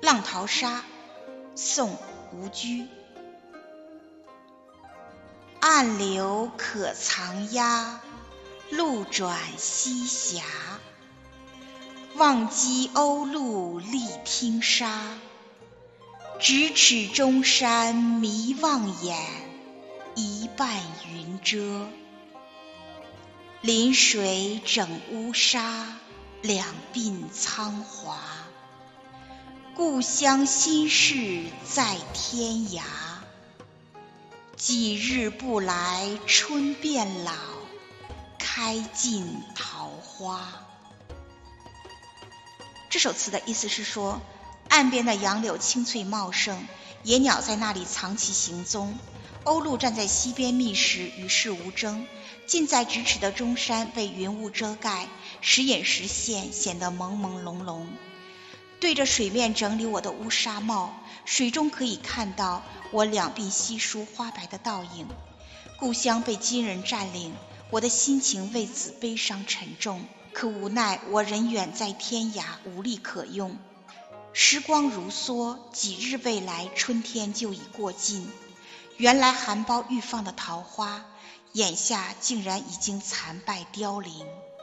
浪淘沙，宋·吴居。暗流可藏鸦，路转溪峡。忘机鸥鹭立听沙，咫尺中山迷望眼，一半云遮。临水整乌纱，两鬓苍华。故乡心事在天涯，几日不来春变老，开尽桃花。这首词的意思是说，岸边的杨柳青翠茂盛，野鸟在那里藏其行踪，鸥鹭站在溪边觅食，与世无争。近在咫尺的中山被云雾遮盖，时隐时现，显得朦朦胧胧。对着水面整理我的乌纱帽，水中可以看到我两鬓稀疏花白的倒影。故乡被金人占领，我的心情为此悲伤沉重，可无奈我人远在天涯，无力可用。时光如梭，几日未来，春天就已过尽。原来含苞欲放的桃花，眼下竟然已经残败凋零。